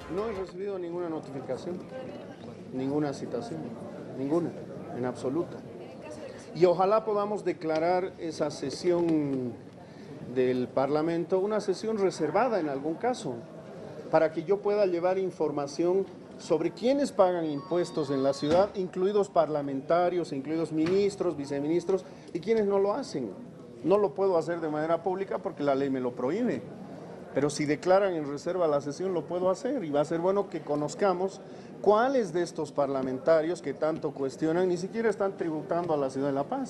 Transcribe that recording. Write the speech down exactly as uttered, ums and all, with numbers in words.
No he recibido ninguna notificación, ninguna citación, ninguna, en absoluta. Y ojalá podamos declarar esa sesión del Parlamento una sesión reservada en algún caso, para que yo pueda llevar información sobre quiénes pagan impuestos en la ciudad, incluidos parlamentarios, incluidos ministros, viceministros, y quienes no lo hacen. No lo puedo hacer de manera pública porque la ley me lo prohíbe. Pero si declaran en reserva la sesión, lo puedo hacer, y va a ser bueno que conozcamos cuáles de estos parlamentarios que tanto cuestionan ni siquiera están tributando a la ciudad de La Paz.